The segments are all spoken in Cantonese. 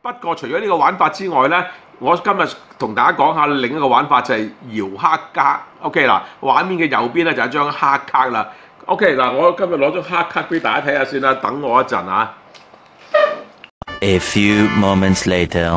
不過除咗呢個玩法之外咧，我今日同大家講下另一個玩法就係搖黑卡。OK 嗱，畫面嘅右邊咧就係一張黑卡啦。OK 嗱，我今日攞張黑卡俾大家睇下先啦，等我一陣啊。 A few moments later.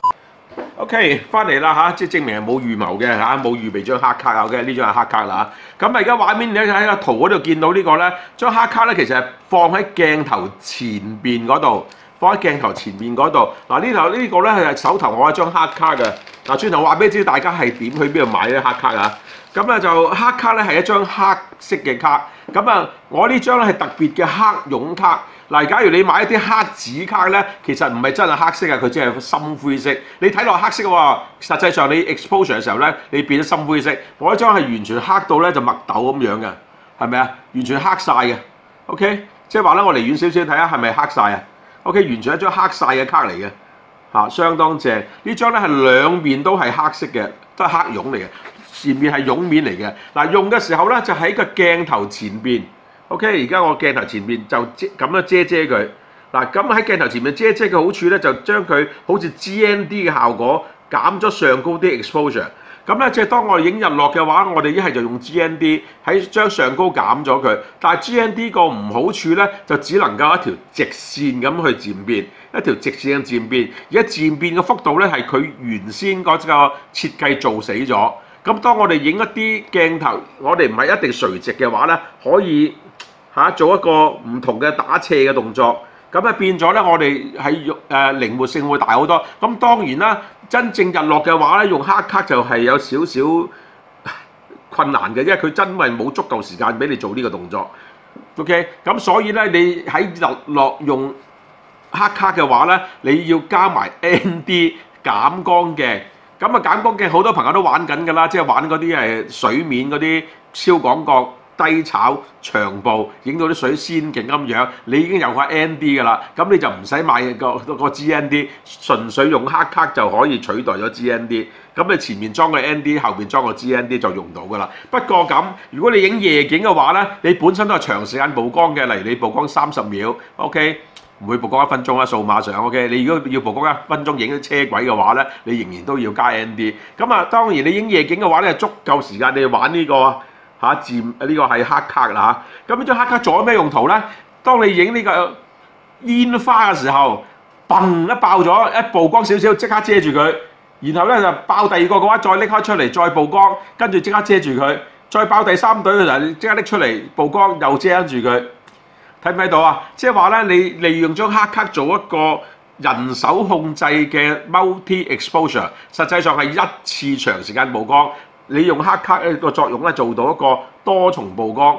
OK， 翻嚟啦嚇，即係證明係冇預謀嘅嚇，冇預備張黑卡啊。OK， 呢張係黑卡啦嚇。咁而家畫面你喺個圖嗰度見到呢個咧，張黑卡咧其實係放喺鏡頭前邊嗰度。放喺鏡頭前面嗰度，嗱呢個咧係手頭我一張黑卡嘅。嗱轉頭話俾你知，大家係點去邊度買咧黑卡啊？咁咧就黑卡咧係一張黑色嘅卡。咁啊，我呢張咧係特別嘅黑絨卡。嗱，假如你買一啲黑紙卡咧，其實唔係真係黑色啊，佢只係深灰色。你睇落黑色喎，實際上你 exposure 嘅時候咧，你變咗深灰色。我呢張係完全黑到咧就麥豆咁樣嘅，係咪啊？完全黑晒嘅。OK， 即係話咧，我離遠少少睇下係咪黑晒啊？OK， 完全一張黑晒嘅卡嚟嘅，嚇相當正。呢張咧係兩面都係黑色嘅，都係黑絨嚟嘅，前面係絨面嚟嘅。嗱，用嘅時候咧就喺個鏡頭前邊。OK， 而家我鏡頭前邊就咁樣遮佢。嗱，咁喺鏡頭前面遮嘅好處咧，就將佢好似 GND 嘅效果，減咗上高啲 exposure。咁咧，即係當我哋影日落嘅話，我哋一係就用 GND 喺將上高減咗佢。但係 GND 個唔好處咧，就只能夠一條直線咁去漸變，一條直線嘅漸變。而家漸變嘅幅度咧，係佢原先嗰個設計做死咗。咁當我哋影一啲鏡頭，我哋唔係一定垂直嘅話咧，可以做一個唔同嘅打斜嘅動作。咁咧變咗咧，我哋係靈活性會大好多。咁當然啦，真正日落嘅話咧，用黑卡就係有少少困難嘅，因為佢真係冇足夠時間俾你做呢個動作。OK， 咁所以咧，你喺日落用黑卡嘅話咧，你要加埋 ND 減光鏡。咁啊減光鏡好多朋友都玩緊㗎啦，即係玩嗰啲係水面嗰啲超廣角。低炒長步影到啲水仙景咁樣，你已經有個 ND 㗎啦，咁你就唔使買個 GND， 純粹用黑卡就可以取代咗 GND。咁你前面裝個 ND， 後邊裝個 GND 就用到㗎啦。不過咁，如果你影夜景嘅話咧，你本身都係長時間曝光嘅，例如你曝光30秒 ，OK， 唔會曝光1分鐘啦，數碼上 OK。你如果要曝光1分鐘影啲車軌嘅話咧，你仍然都要加 ND。咁啊，當然你影夜景嘅話咧，足夠時間你玩呢個。呢個係黑卡啦嚇，咁呢張黑卡做咗咩用途咧？當你影呢個煙花嘅時候，嘣一爆咗，一曝光少少，即刻遮住佢，然後咧就爆第二個嘅話，再拎開出嚟，再曝光，跟住即刻遮住佢，再爆第3隊嘅時候，即刻拎出嚟曝光，又遮住佢。睇唔睇到啊？即係話咧，你利用張黑卡做一個人手控制嘅 multi exposure， 實際上係一次長時間曝光。你用黑卡個作用咧，做到一個多重曝光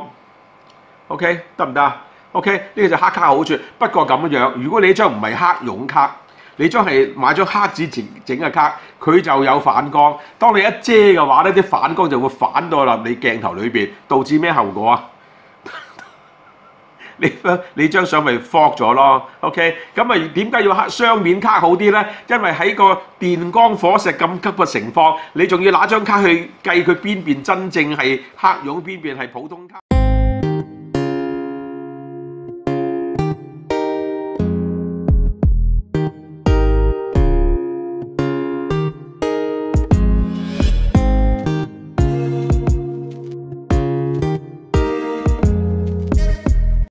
，OK 得唔得啊 ？OK 呢個就黑卡嘅好處。不過咁樣，如果你呢張唔係黑絨卡，你張係買張黑紙整嘅卡，佢就有反光。當你一遮嘅話咧，啲反光就會反到落你鏡頭裏邊，導致咩後果啊？你張相咪 fog 咗咯 ，OK？ 咁啊點解要雙面卡好啲咧？因為喺個電光火石咁急嘅情況，你仲要拿張卡去計佢邊邊真正係黑絨，邊邊係普通卡。